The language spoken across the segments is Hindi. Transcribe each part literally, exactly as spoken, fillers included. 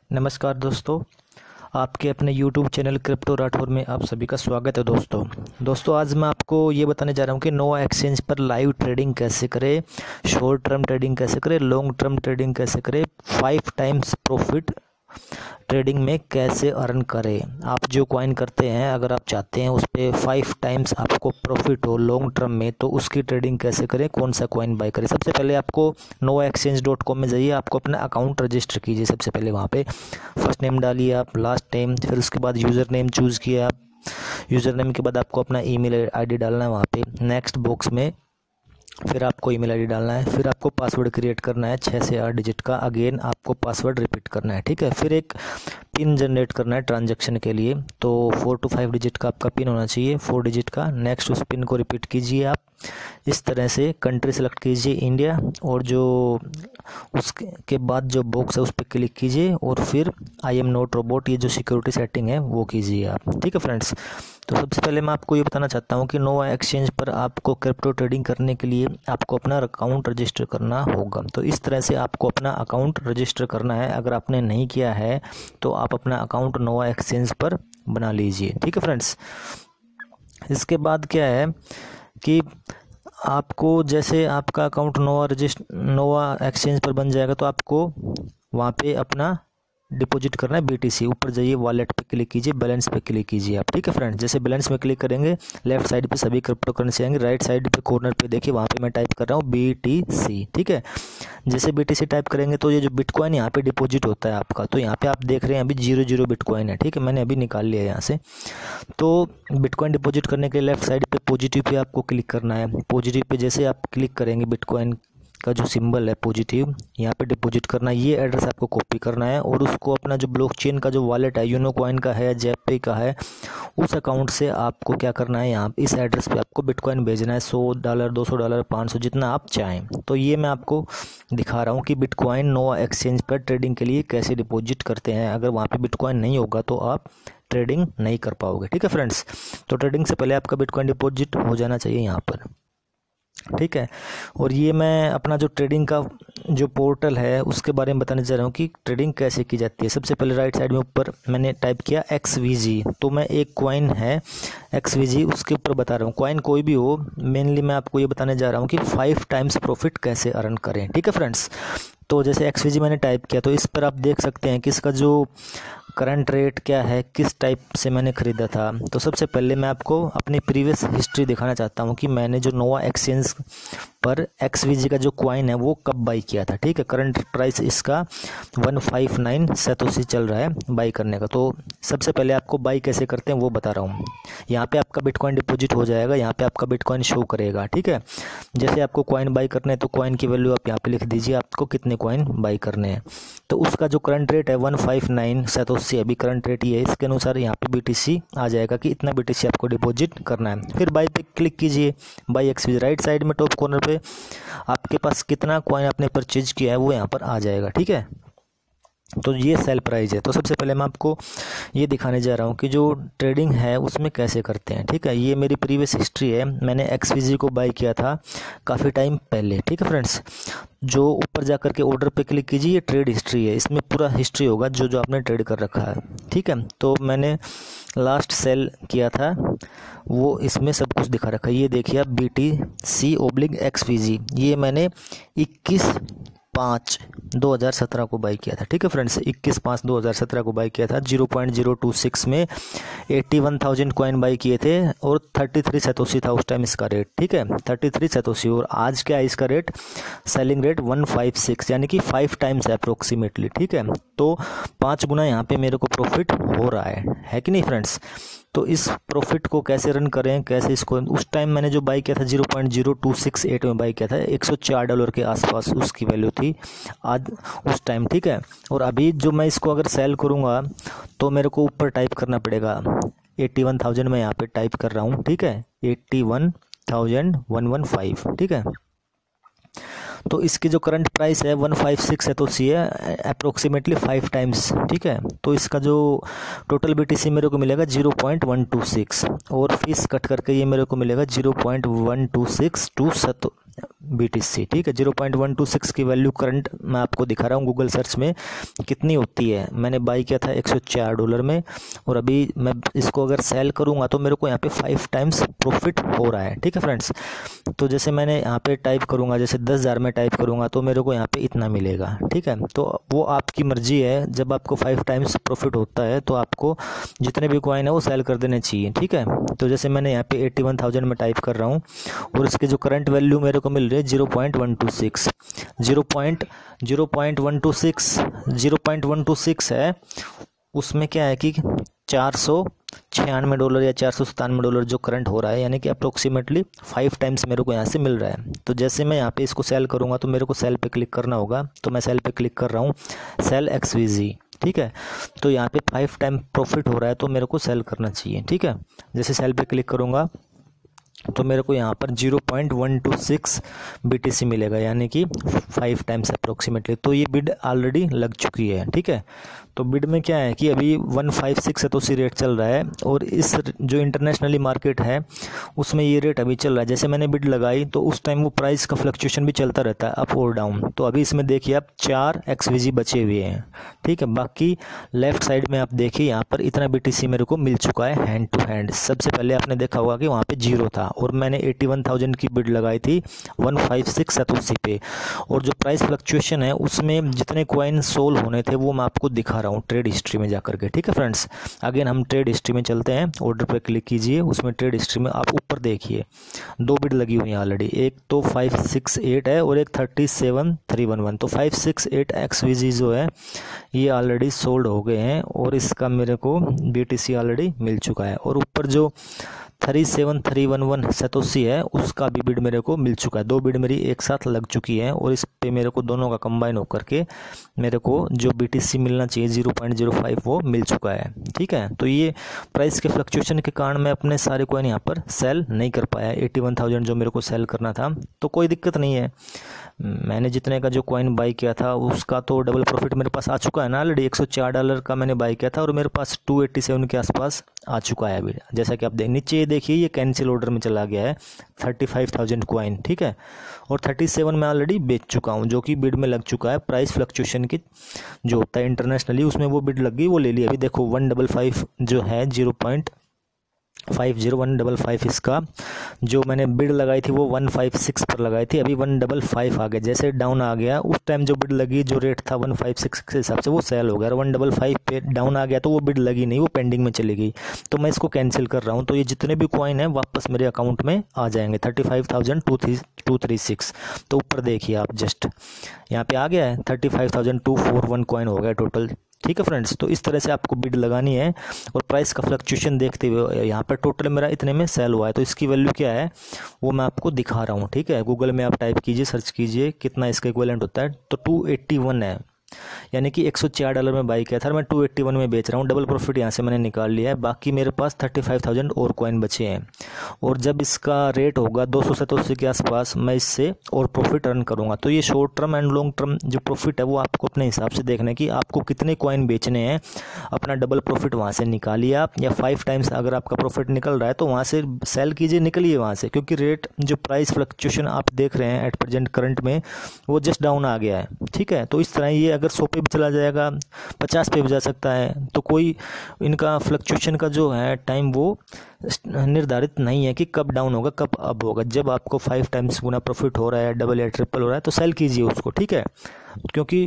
नमस्कार दोस्तों, आपके अपने यूट्यूब चैनल क्रिप्टो राठौर में आप सभी का स्वागत है। दोस्तों दोस्तों आज मैं आपको ये बताने जा रहा हूँ कि नोवा एक्सचेंज पर लाइव ट्रेडिंग कैसे करें, शॉर्ट टर्म ट्रेडिंग कैसे करें, लॉन्ग टर्म ट्रेडिंग कैसे करें, फाइव टाइम्स प्रॉफिट ट्रेडिंग में कैसे अर्न करें। आप जो कॉइन करते हैं, अगर आप चाहते हैं उस पर फाइव टाइम्स आपको प्रॉफिट हो लॉन्ग टर्म में, तो उसकी ट्रेडिंग कैसे करें, कौन सा कॉइन बाय करें। सबसे पहले आपको नोवा एक्सचेंज डॉट कॉम में जाइए, आपको अपना अकाउंट रजिस्टर कीजिए। सबसे पहले वहाँ पे फर्स्ट नेम डालिए आप, लास्ट नेम, फिर उसके बाद यूज़र नेम चूज़ किया आप। यूज़र नेम के बाद आपको अपना ईमेल आईडी डालना है वहाँ पे नेक्स्ट बॉक्स में, फिर आपको ईमेल आईडी डालना है, फिर आपको पासवर्ड क्रिएट करना है छः से आठ डिजिट का। अगेन आपको पासवर्ड रिपीट करना है, ठीक है। फिर एक पिन जनरेट करना है ट्रांजैक्शन के लिए, तो फोर टू फाइव डिजिट का आपका पिन होना चाहिए, फोर डिजिट का। नेक्स्ट उस पिन को रिपीट कीजिए आप इस तरह से। कंट्री सेलेक्ट कीजिए इंडिया, और जो उसके के बाद जो बॉक्स है उस पर क्लिक कीजिए, और फिर आई एम नॉट रोबोट, ये जो सिक्योरिटी सेटिंग है वो कीजिए आप, ठीक है फ्रेंड्स। तो सबसे पहले मैं आपको ये बताना चाहता हूँ कि नोवा एक्सचेंज पर आपको क्रिप्टो ट्रेडिंग करने के लिए आपको अपना अकाउंट रजिस्टर करना होगा। तो इस तरह से आपको अपना अकाउंट रजिस्टर करना है। अगर आपने नहीं किया है तो आप अपना अकाउंट नोवा एक्सचेंज पर बना लीजिए, ठीक है फ्रेंड्स। इसके बाद क्या है कि आपको जैसे आपका account Nova register Nova exchange पर बन जाएगा, तो आपको वहाँ पे अपना डिपॉजिट करना है बीटीसी। ऊपर जाइए, वॉलेट पे क्लिक कीजिए, बैलेंस पे क्लिक कीजिए आप, ठीक है फ्रेंड्स। जैसे बैलेंस में क्लिक करेंगे, लेफ्ट साइड पे सभी क्रिप्टो करेंसी आएंगे, राइट साइड पे कॉर्नर पे देखिए, वहाँ पे मैं टाइप कर रहा हूँ बीटीसी, ठीक है। जैसे बीटीसी टाइप करेंगे तो ये जो बिटकॉइन यहाँ पे डिपॉजिट होता है आपका, तो यहाँ पे आप देख रहे हैं अभी जीरो जीरो बिटकॉइन है, ठीक है। मैंने अभी निकाल लिया यहाँ से। तो बिटकॉइन डिपॉजिट करने के लिए लेफ्ट साइड पे पॉजिटिव पे आपको क्लिक करना है। पॉजिटिव पे जैसे आप क्लिक करेंगे, बिटकॉइन का जो सिंबल है पॉजिटिव, यहाँ पे डिपॉजिट करना है। ये एड्रेस आपको कॉपी करना है, और उसको अपना जो ब्लॉकचेन का जो वॉलेट है, यूनो कॉइन का है, जेपे का है, उस अकाउंट से आपको क्या करना है, यहाँ इस एड्रेस पे आपको बिटकॉइन भेजना है। सौ डॉलर, दो सौ डॉलर, पाँच सौ, जितना आप चाहें। तो ये मैं आपको दिखा रहा हूँ कि बिटकॉइन नोवा एक्सचेंज पर ट्रेडिंग के लिए कैसे डिपॉजिट करते हैं। अगर वहाँ पर बिटकॉइन नहीं होगा तो आप ट्रेडिंग नहीं कर पाओगे, ठीक है फ्रेंड्स। तो ट्रेडिंग से पहले आपका बिटकॉइन डिपॉजिट हो जाना चाहिए यहाँ पर, ठीक है। और ये मैं अपना जो ट्रेडिंग का जो पोर्टल है उसके बारे में बताने जा रहा हूँ कि ट्रेडिंग कैसे की जाती है। सबसे पहले राइट साइड में ऊपर मैंने टाइप किया एक्स वी जी, तो मैं एक कॉइन है एक्स वी जी, उसके ऊपर बता रहा हूँ। कॉइन कोई भी हो, मेनली मैं आपको ये बताने जा रहा हूँ कि फाइव टाइम्स प्रॉफिट कैसे अर्न करें, ठीक है फ्रेंड्स। तो जैसे एक्स वी जी मैंने टाइप किया, तो इस पर आप देख सकते हैं कि इसका जो करंट रेट क्या है, किस टाइप से मैंने ख़रीदा था। तो सबसे पहले मैं आपको अपनी प्रीवियस हिस्ट्री दिखाना चाहता हूँ कि मैंने जो नोवा एक्सचेंज पर एक्स वी जी का जो कॉइन है वो कब बाई किया था, ठीक है। करंट प्राइस इसका वन फाइव नाइन सैतोसी चल रहा है बाई करने का। तो सबसे पहले आपको बाई कैसे करते हैं वो बता रहा हूँ। यहाँ पे आपका बिटकॉइन डिपॉजिट हो जाएगा, यहाँ पे आपका बिटकॉइन शो करेगा, ठीक है। जैसे आपको कॉइन बाई करने हैं तो कॉइन की वैल्यू आप यहाँ पे लिख दीजिए, आपको कितने कॉइन बाई करने हैं। तो उसका जो करंट रेट है वन फाइव नाइन सैतोसी, अभी करंट रेट ये है, इसके अनुसार यहाँ पे बीटीसी आ जाएगा कि इतना बीटीसी आपको डिपॉजिट करना है। फिर बाई पे क्लिक कीजिए, buy X V G, right side में टॉप कॉर्नर पे आपके पास कितना कॉइन आपने परचेज किया है वो यहाँ पर आ जाएगा, ठीक है। तो ये सेल प्राइस है। तो सबसे पहले मैं आपको ये दिखाने जा रहा हूँ कि जो ट्रेडिंग है उसमें कैसे करते हैं, ठीक है। ये मेरी प्रीवियस हिस्ट्री है, मैंने एक्स वी जी को बाई किया था काफ़ी टाइम पहले, ठीक है फ्रेंड्स। जो ऊपर जा कर के ऑर्डर पे क्लिक कीजिए, ये ट्रेड हिस्ट्री है, इसमें पूरा हिस्ट्री होगा जो जो आपने ट्रेड कर रखा है, ठीक है। तो मैंने लास्ट सेल किया था वो इसमें सब कुछ दिखा रखा है। ये देखिए आप, बी टी सी ओब्लिग एक्स वी जी, ये मैंने इक्कीस पाँच दो हज़ार सत्रह को बाई किया था, ठीक है फ्रेंड्स। इक्कीस पाँच दो हज़ार सत्रह को बाई किया था, zero point zero two six में इक्यासी हज़ार कॉइन बाई किए थे, और तैंतीस सैतोसी था उस टाइम इसका रेट, ठीक है, तैंतीस सैतोसी। और आज क्या है इसका rate, selling rate one five six, यानी कि फाइव टाइम्स है अप्रोक्सीमेटली, ठीक है। तो पाँच गुना यहाँ पे मेरे को प्रॉफिट हो रहा है है कि नहीं फ्रेंड्स। तो इस प्रॉफिट को कैसे रन करें, कैसे इसको, उस टाइम मैंने जो बाई किया था zero point zero two six eight में बाई किया था, एक सौ चार डॉलर के आसपास उसकी वैल्यू थी आज उस टाइम, ठीक है। और अभी जो मैं इसको अगर सेल करूँगा तो मेरे को ऊपर टाइप करना पड़ेगा एट्टी वन थाउजेंड, मैं यहाँ पे टाइप कर रहा हूँ, ठीक है, eighty one thousand one one five, ठीक है। तो इसकी जो करंट प्राइस है वन फाइव सिक्स है, तो सी है अप्रोक्सीमेटली फाइव टाइम्स, ठीक है। तो इसका जो टोटल बीटीसी मेरे को मिलेगा zero point one two six, और फीस कट करके ये मेरे को मिलेगा zero point one two six two BTC, ठीक है। Zero point one two six की वैल्यू करंट मैं आपको दिखा रहा हूँ गूगल सर्च में कितनी होती है। मैंने बाई किया था एक सौ चार डॉलर में, और अभी मैं इसको अगर सेल करूँगा तो मेरे को यहाँ पे फाइव टाइम्स प्रॉफिट हो रहा है, ठीक है फ्रेंड्स। तो जैसे मैंने यहाँ पे टाइप करूँगा, जैसे दस हज़ार में टाइप करूँगा तो मेरे को यहाँ पे इतना मिलेगा, ठीक है। तो वो आपकी मर्जी है, जब आपको फाइव टाइम्स प्रॉफिट होता है तो आपको जितने भी कॉइन है वो सेल कर देने चाहिए, ठीक है। तो जैसे मैंने यहाँ पे एट्टी वन थाउजेंड में टाइप कर रहा हूँ, और इसके जो करंट वैल्यू मेरे को मिल रही है zero point one two six, zero point zero point one two six zero point one two six है। उसमें क्या है कि चार सौ छियानवे डॉलर या चार सौ सतानवे डॉलर जो करंट हो रहा है, यानी कि अप्रोक्सीमेटली फाइव टाइम्स मेरे को यहाँ से मिल रहा है। तो जैसे मैं यहाँ पे इसको सेल करूँगा तो मेरे को सेल पे क्लिक करना होगा, तो मैं सेल पे क्लिक कर रहा हूँ, सेल एक्सवीजी, ठीक है। तो यहाँ पे फाइव टाइम प्रॉफिट हो रहा है तो मेरे को सेल करना चाहिए, ठीक है। जैसे सेल पे क्लिक करूँगा तो मेरे को यहाँ पर zero point one two six BTC मिलेगा, यानी कि फाइव टाइम्स अप्रोक्सीमेटली। तो ये बिड ऑलरेडी लग चुकी है, ठीक है। तो बिड में क्या है कि अभी वन फाइव सिक्स है तो उसी रेट चल रहा है, और इस जो इंटरनेशनली मार्केट है उसमें ये रेट अभी चल रहा है। जैसे मैंने बिड लगाई तो उस टाइम वो प्राइस का फ्लक्चुएशन भी चलता रहता है अप और डाउन। तो अभी इसमें देखिए आप चार एक्सवीजी बचे हुए हैं, ठीक है। बाकी लेफ्ट साइड में आप देखिए यहाँ पर इतना बीटीसी मेरे को मिल चुका है हैंड टू हैंड। सबसे पहले आपने देखा होगा कि वहाँ पे जीरो था, और मैंने एट्टी वन थाउजेंड की बिड लगाई थी वन फाइव सिक्स सतोसी पे, और जो प्राइस फ्लक्चुएशन है उसमें जितने कॉइन सोल होने थे वो मैं आपको दिखा रहा हूँ ट्रेड हिस्ट्री में जाकर के, ठीक है फ्रेंड्स। अगेन हम ट्रेड हिस्ट्री में चलते हैं, ऑर्डर पे क्लिक कीजिए, उसमें ट्रेड हिस्ट्री में आप ऊपर देखिए दो बिड लगी हुई हैं ऑलरेडी, एक तो फाइव सिक्स एट है और एक thirty seven three one one. तो फाइव सिक्स एट एक्सवीजी जो है ये ऑलरेडी सोल्ड हो गए हैं, और इसका मेरे को बीटीसी ऑलरेडी मिल चुका है। और ऊपर जो three seven three one one satoshi है उसका भी बिड मेरे को मिल चुका है। दो बिड मेरी एक साथ लग चुकी है, और इस पे मेरे को दोनों का कंबाइन होकर के मेरे को जो बीटीसी मिलना चाहिए ज़ीरो पॉइंट ज़ीरो फाइव वो मिल चुका है, ठीक है। तो ये प्राइस के फ्लक्चुएशन के कारण मैं अपने सारे कॉइन यहाँ पर सेल नहीं कर पाया, एट्टी वन थाउजेंड जो मेरे को सेल करना था। तो कोई दिक्कत नहीं है, मैंने जितने का जो कॉइन बाई किया था उसका तो डबल प्रॉफिट मेरे पास आ चुका है ना ऑलरेडी। एक सौ चार डॉलर का मैंने बाई किया था और मेरे पास टू एट्टी सेवन के आसपास आ चुका है अभी। जैसा कि आप देख नीचे देखिए ये कैंसिल ऑर्डर में चला गया है थर्टी फाइव थाउजेंड कॉइन, ठीक है। और थर्टी सेवन मैं ऑलरेडी बेच चुका हूँ, जो कि बिड में लग चुका है। प्राइस फ्लक्चुएशन की जो होता है इंटरनेशनली उसमें वो बिड लग गई, वो ले ली। अभी देखो वन डबल फाइव जो है zero point five zero one double five इसका जो मैंने बिड लगाई थी वो वन फाइव सिक्स पर लगाई थी, अभी वन डबल फाइव आ गया। जैसे डाउन आ गया उस टाइम जो बिड लगी जो रेट था वन फाइव सिक्स के हिसाब से वो सेल हो गया, और वन डबल फाइव पे डाउन आ गया तो वो बिड लगी नहीं, वो पेंडिंग में चली गई। तो मैं इसको कैंसिल कर रहा हूँ। तो ये जितने भी कॉइन है वापस मेरे अकाउंट में आ जाएंगे thirty five thousand two three two three six. तो ऊपर देखिए आप जस्ट यहाँ पे आ गया है thirty five thousand two four one coin हो गया टोटल, ठीक है फ्रेंड्स। तो इस तरह से आपको बिड लगानी है और प्राइस का फ्लक्चुएशन देखते हुए यहाँ पर टोटल मेरा इतने में सेल हुआ है, तो इसकी वैल्यू क्या है वो मैं आपको दिखा रहा हूँ, ठीक है। गूगल में आप टाइप कीजिए, सर्च कीजिए कितना इसका इक्विवेलेंट होता है, तो टू एट्टी वन है, यानी कि एक सौ चार डॉलर में बाई किया था, मैं टू एट्टी वन में बेच रहा हूँ। डबल प्रॉफिट यहाँ से मैंने निकाल लिया है। बाकी मेरे पास थर्टी फाइव थाउजेंड और कॉइन बचे हैं, और जब इसका रेट होगा दो सौ सतासी के आसपास मैं इससे और प्रॉफिट अर्न करूँगा। तो ये short term and long term जो प्रॉफिट है वो आपको अपने हिसाब से देखना है कि आपको कितने कॉइन बेचने हैं। अपना डबल प्रॉफिट वहाँ से निकालिए आप, या फाइव टाइम्स अगर आपका प्रॉफिट निकल रहा है तो वहाँ से सेल कीजिए, निकलिए वहाँ से, क्योंकि रेट जो प्राइस फ्लक्चुएशन आप देख रहे हैं एट प्रेजेंट करंट में वो जस्ट डाउन आ गया है, ठीक है। तो इस तरह ये अगर सौ पे भी चला जाएगा, पचास पे भी जा सकता है, तो कोई इनका फ्लक्चुएशन का जो है टाइम वो निर्धारित नहीं है कि कब डाउन होगा कब अप होगा। जब आपको फाइव टाइम्स गुना प्रॉफिट हो रहा है, डबल या ट्रिपल हो रहा है, तो सेल कीजिए उसको, ठीक है। क्योंकि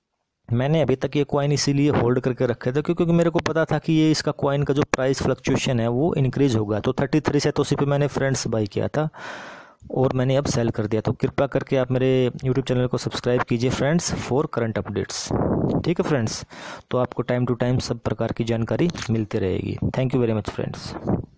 मैंने अभी तक ये कॉइन इसीलिए होल्ड करके रखे थे क्योंकि मेरे को पता था कि ये इसका कॉइन का जो प्राइस फ्लक्चुएशन है वो इंक्रीज होगा। तो थर्टी थ्री से तो उसी पे मैंने फ्रेंड्स बाई किया था और मैंने अब सेल कर दिया। तो कृपया करके आप मेरे यूट्यूब चैनल को सब्सक्राइब कीजिए फ्रेंड्स फॉर करंट अपडेट्स, ठीक है फ्रेंड्स। तो आपको टाइम टू टाइम सब प्रकार की जानकारी मिलती रहेगी। Thank you very much friends.